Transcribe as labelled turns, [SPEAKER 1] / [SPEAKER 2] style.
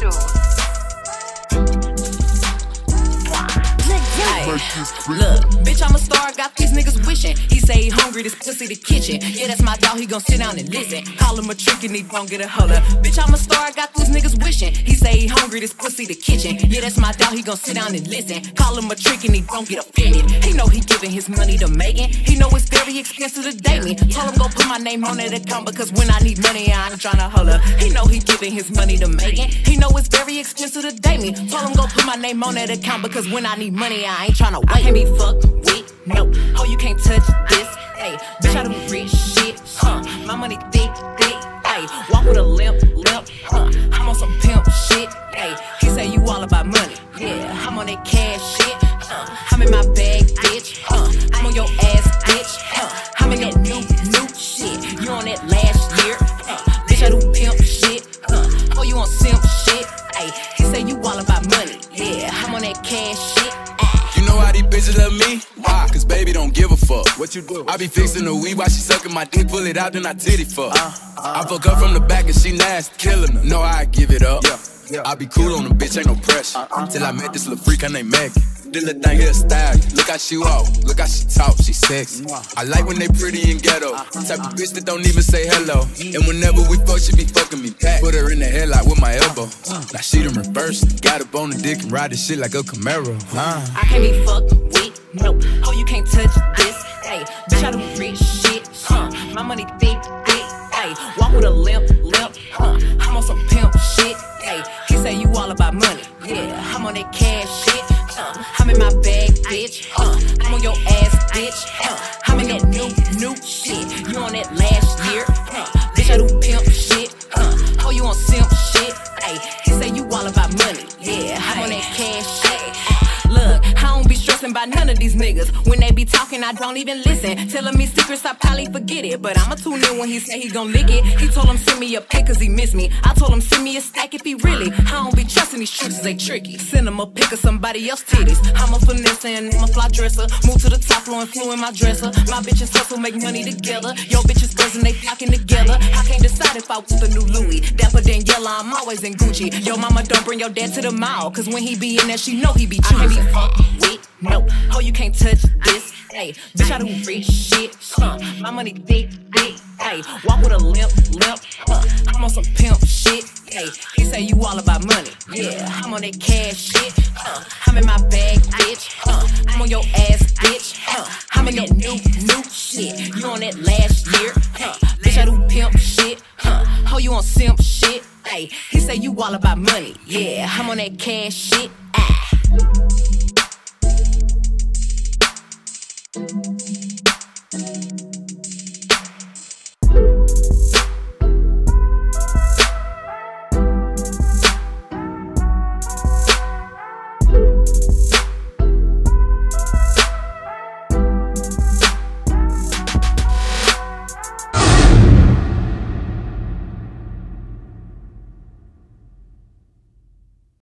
[SPEAKER 1] shoes.
[SPEAKER 2] Look, bitch, I'm a star, got these niggas wishing. He say he hungry, this pussy the kitchen. Yeah, that's my dog, he gon' sit down and listen. Call him a trick and he gon' get a holler. Bitch, I'm a star, got these niggas wishing. He say he hungry, this pussy the kitchen. Yeah, that's my dog, he gon' sit down and listen. Call him a trick and he gon' get offended. He know he giving his money to Megan. He know it's very expensive to date me. Told him go put my name on that account because when I need money, I ain't tryna holler. He know he giving his money to Megan. He know it's very expensive to date me. Told him go put my name on that account because when I need money, I ain't tryna wait. I can't be fucked with, no. Oh, you can't touch this, hey. Bitch, I do rich shit, my money thick, hey. Walk with a limp, I'm on some pimp shit, hey. He say you all about money, yeah. I'm on that cash shit, I'm in my bag, bitch, I'm on your ass, bitch, I'm in that new shit. You on that last year, bitch, I do pimp shit, oh, you on simp shit, hey. He say you all about money, yeah. I'm on that cash shit.
[SPEAKER 3] You know how these bitches love me? Why? Cause baby don't give a fuck. What you do? I be fixing the weed while she sucking my dick, pull it out, then I titty fuck. I fuck her from the back and she nasty, killing her. Know I give it up. I be cool on the bitch, ain't no pressure. Till I met this little freak, her name Megan. This little thing here style. Look how she walk, look how she talk, she sexy. I like when they pretty and ghetto. Type of bitch that don't even say hello. And whenever we fuck, she be fucking me back. Put her in the headlock with my elbow. Now she done reversed. Got up on the dick and ride this shit like a Camaro.
[SPEAKER 2] I can't be fucked with, no. Oh, you can't touch this, hey. Bitch, I do rich shit, my money thick, hey. Walk with a limp, I'm on some pimp shit, hey. He say you all about money, yeah. I'm on that cash shit, I'm in my bag, bitch, I'm on your ass, bitch, I'm in that new shit. You on that last year, bitch, I do pimp shit, oh, you on simp shit, hey. He say you all about money, yeah. I'm on that cash shit. Look, I don't be stressing by none of these niggas. When they be talking, I don't even listen. Telling me secrets, I probably forget it. But I'ma tune in when he say he gon' lick it. He told him send me a pic cause he miss me. I told him send me a stack if he really. I don't be trusting these tricks, they tricky. Send him a pic of somebody else's titties. I'm a finesse and I'm a fly dresser. Move to the top floor and flew in my dresser. My bitches hustle, make money together. Yo bitches buzzing, they flocking together. I can't decide if I want the new Louis. Dapper Daniela, I'm always in Gucci. Yo mama, don't bring your dad to the mall. Cause when he be in there, she know he be choosy. Fuck with, no. Oh, you can't touch this, hey. Bitch, I do rich shit, my money thick, hey. Walk with a limp, I'm on some pimp shit, hey. He say you all about money, yeah. I'm on that cash shit, I'm in my bag, bitch, I'm on your ass, bitch, I'm in that new shit. You on that last year, bitch, I do pimp shit, oh, you on simp shit, hey. He say you all about money, yeah. I'm on that cash shit.